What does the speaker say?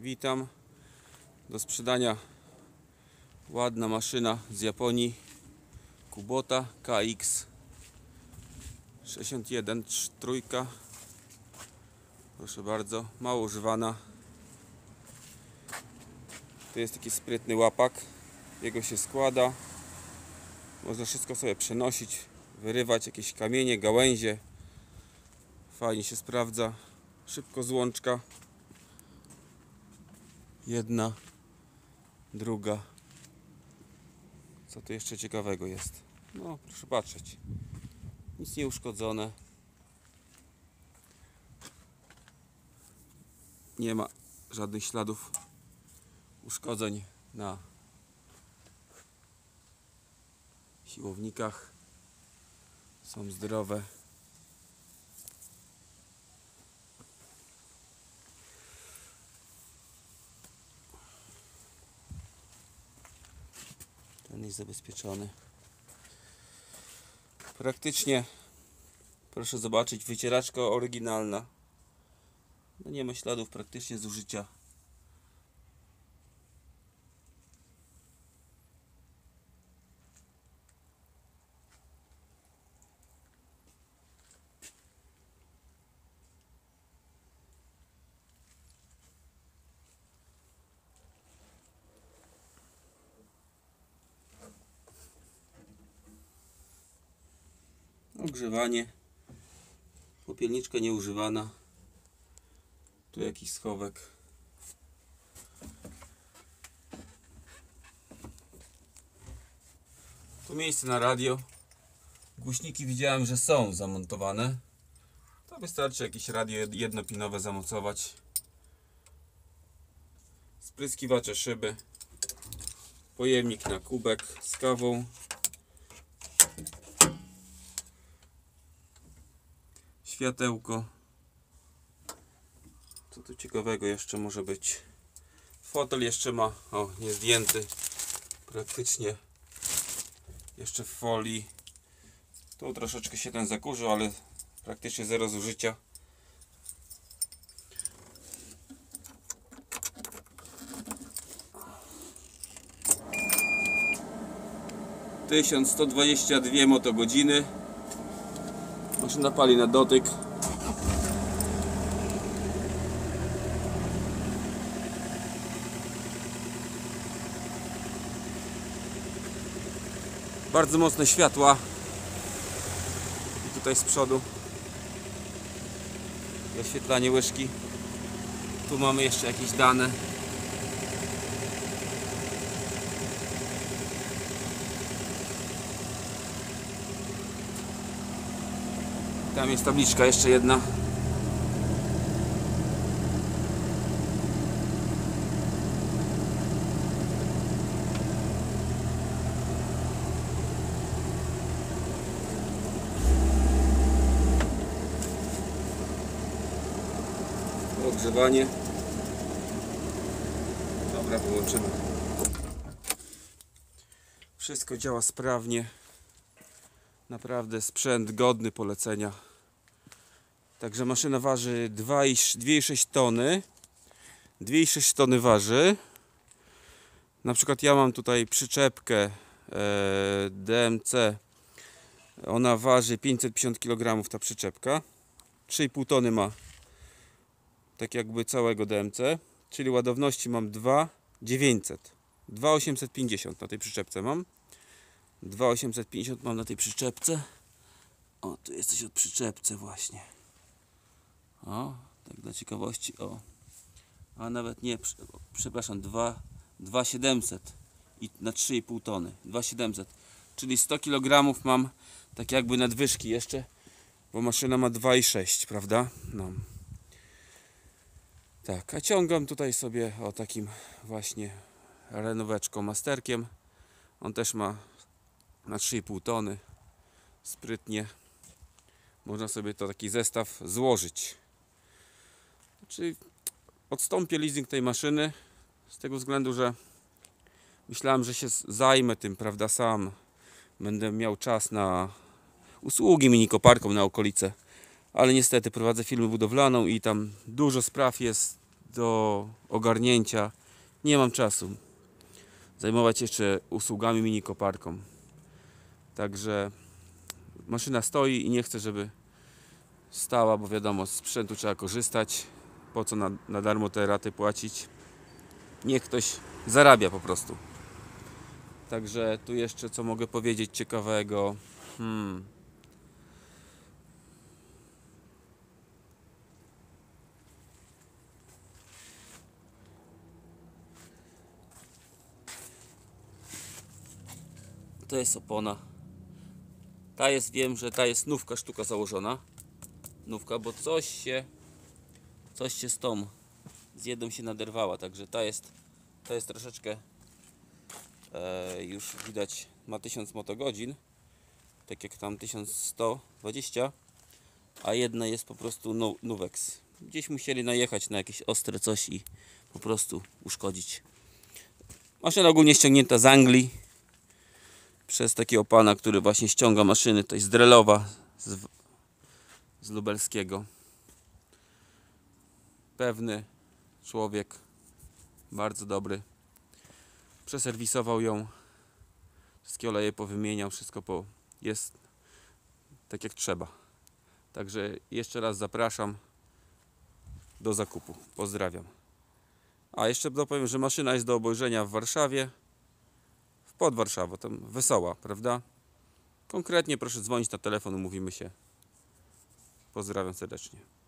Witam. Do sprzedania ładna maszyna z Japonii, Kubota KX 61 trójka. Proszę bardzo, mało używana. Tu jest taki sprytny łapak, jego się składa. Można wszystko sobie przenosić, wyrywać jakieś kamienie, gałęzie. Fajnie się sprawdza. Szybko złączka. Jedna, druga. Co tu jeszcze ciekawego jest? No, proszę patrzeć. Nic nie uszkodzone. Nie ma żadnych śladów uszkodzeń na siłownikach. Są zdrowe. Ten jest zabezpieczony. Praktycznie, proszę zobaczyć, wycieraczka oryginalna. No nie ma śladów praktycznie zużycia. Ogrzewanie. Popielniczka nieużywana. Tu jakiś schowek. Tu miejsce na radio. Głośniki widziałem, że są zamontowane. To wystarczy jakieś radio jednopinowe zamocować. Spryskiwacze szyby. Pojemnik na kubek z kawą. Światełko. Co tu ciekawego jeszcze może być? Fotel jeszcze ma, o, nie zdjęty. Praktycznie jeszcze w folii. Tu troszeczkę się ten zakurzył, ale praktycznie zero zużycia. Tysiąc 122 motogodziny. Maszyna pali na dotyk. Bardzo mocne światła. I tutaj z przodu zaświetlanie łyżki. Tu mamy jeszcze jakieś dane. Tam jest tabliczka jeszcze jedna. Ogrzewanie. Dobra, wyłączymy. Wszystko działa sprawnie. Naprawdę sprzęt godny polecenia. Także maszyna waży 2,6 tony. 2,6 tony waży. Na przykład ja mam tutaj przyczepkę DMC. Ona waży 550 kg ta przyczepka. 3,5 tony ma. Tak jakby całego DMC. Czyli ładowności mam 2,900. 2,850 na tej przyczepce mam. 2,850 mam na tej przyczepce. O, tu jest coś od przyczepce właśnie. O, tak dla ciekawości, o. A nawet nie, przepraszam, 2,700 i na 3,5 tony. 2,700. Czyli 100 kg mam tak jakby nadwyżki jeszcze, bo maszyna ma 2,6, prawda? No. Tak, a ciągam tutaj sobie o takim właśnie renóweczką masterkiem. On też ma na 3,5 tony. Sprytnie. Można sobie to taki zestaw złożyć. Czyli odstąpię leasing tej maszyny z tego względu, że myślałem, że się zajmę tym, prawda, sam. Będę miał czas na usługi minikoparką na okolice. Ale niestety prowadzę firmę budowlaną i tam dużo spraw jest, do ogarnięcia. Nie mam czasu zajmować się jeszcze usługami mini koparką. Także maszyna stoi i nie chcę, żeby stała, bo wiadomo, z sprzętu trzeba korzystać. Po co na darmo te raty płacić? Niech ktoś zarabia po prostu. Także tu jeszcze co mogę powiedzieć ciekawego. To jest opona. Ta jest, wiem, że ta jest nówka sztuka założona. Nówka, bo coś się z jedną się naderwała, także ta jest troszeczkę już widać, ma 1000 motogodzin, tak jak tam 1120, a jedna jest po prostu Nuwex. Gdzieś musieli najechać na jakieś ostre coś i po prostu uszkodzić. Maszyna ogólnie ściągnięta z Anglii przez takiego pana, który właśnie ściąga maszyny. To jest Drelowa z lubelskiego. Pewny człowiek, bardzo dobry. Przeserwisował ją, wszystkie oleje powymieniał, wszystko jest tak jak trzeba. Także jeszcze raz zapraszam do zakupu. Pozdrawiam. A jeszcze dopowiem, że maszyna jest do obejrzenia w Warszawie, pod Warszawą, tam Wesoła, prawda? Konkretnie proszę dzwonić na telefon, umówimy się. Pozdrawiam serdecznie.